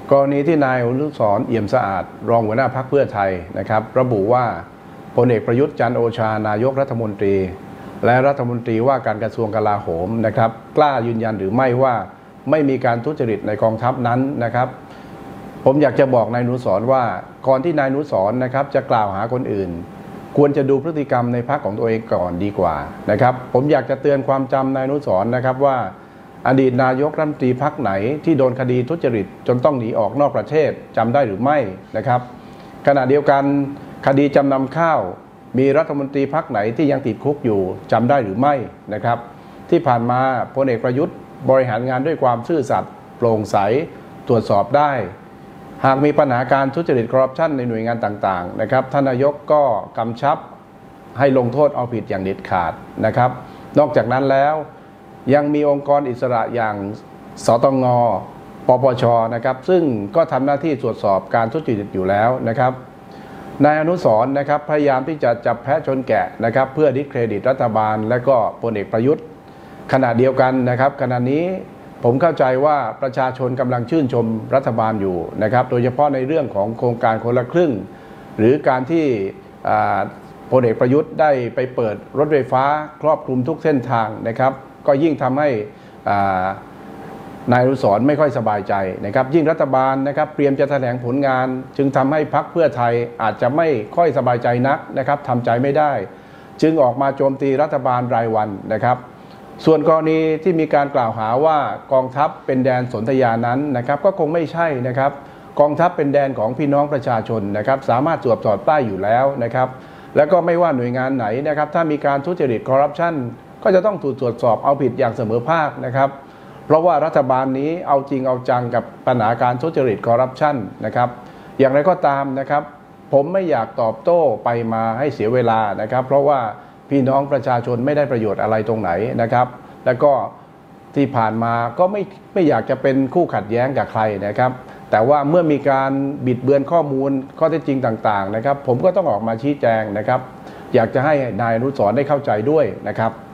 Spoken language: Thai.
กรณีที่นายอนุสรณ์ เอี่ยมสะอาดรองหัวหน้าพรรคเพื่อไทยนะครับระบุว่าพลเอกประยุทธ์จันทร์โอชานายกรัฐมนตรีและรัฐมนตรีว่าการกระทรวงกลาโหมนะครับกล้ายืนยันหรือไม่ว่าไม่มีการทุจริตในกองทัพนั้นนะครับผมอยากจะบอกนายอนุสรณ์ว่าก่อนที่นายอนุสรณ์นะครับจะกล่าวหาคนอื่นควรจะดูพฤติกรรมในพรรคของตัวเองก่อนดีกว่านะครับผมอยากจะเตือนความจำนายอนุสรณ์นะครับว่าอดีตนายกรัฐมนตรีพรรคไหนที่โดนคดีทุจริตจนต้องหนีออกนอกประเทศจำได้หรือไม่นะครับขณะเดียวกันคดีจำนำข้าวมีรัฐมนตรีพรรคไหนที่ยังติดคุกอยู่จำได้หรือไม่นะครับที่ผ่านมาพลเอกประยุทธ์บริหารงานด้วยความซื่อสัตย์โปร่งใสตรวจสอบได้หากมีปัญหาการทุจริตคอร์รัปชันในหน่วยงานต่างๆนะครับท่านนายกก็กำชับให้ลงโทษเอาผิดอย่างเด็ดขาดนะครับนอกจากนั้นแล้วยังมีองค์กรอิสระอย่างสตง.ปปช.นะครับซึ่งก็ทำหน้าที่ตรวจสอบการทุจริตอยู่แล้วนะครับนายอนุสรณ์นะครับพยายามที่จะจับแพะชนแกะนะครับเพื่อดิสเครดิตรัฐบาลและก็พลเอกประยุทธ์ขณะเดียวกันนะครับขณะนี้ผมเข้าใจว่าประชาชนกำลังชื่นชมรัฐบาลอยู่นะครับโดยเฉพาะในเรื่องของโครงการคนละครึ่งหรือการที่พลเอกประยุทธ์ได้ไปเปิดรถไฟฟ้าครอบคลุมทุกเส้นทางนะครับก็ยิ่งทำให้นายอนุสรณ์ไม่ค่อยสบายใจนะครับยิ่งรัฐบาลนะครับเตรียมจะแถลงผลงานจึงทำให้พรรคเพื่อไทยอาจจะไม่ค่อยสบายใจนักนะครับทำใจไม่ได้จึงออกมาโจมตีรัฐบาลรายวันนะครับส่วนกรณีที่มีการกล่าวหาว่ากองทัพเป็นแดนสนธยานั้นนะครับก็คงไม่ใช่นะครับกองทัพเป็นแดนของพี่น้องประชาชนนะครับสามารถตรวจสอบได้อยู่แล้วนะครับแล้วก็ไม่ว่าหน่วยงานไหนนะครับถ้ามีการทุจริตคอร์รัปชันก็จะต้องถูกตรวจสอบเอาผิดอย่างเสมอภาคนะครับเพราะว่ารัฐบาลนี้เอาจริงเอาจังกับปัญหาการทุจริตคอร์รัปชันนะครับอย่างไรก็ตามนะครับผมไม่อยากตอบโต้ไปมาให้เสียเวลานะครับเพราะว่าพี่น้องประชาชนไม่ได้ประโยชน์อะไรตรงไหนนะครับแล้วก็ที่ผ่านมาก็ไม่อยากจะเป็นคู่ขัดแย้งกับใครนะครับแต่ว่าเมื่อมีการบิดเบือนข้อมูลข้อเท็จจริงต่างๆนะครับผมก็ต้องออกมาชี้แจงนะครับอยากจะให้นายอนุสรณ์ได้เข้าใจด้วยนะครับ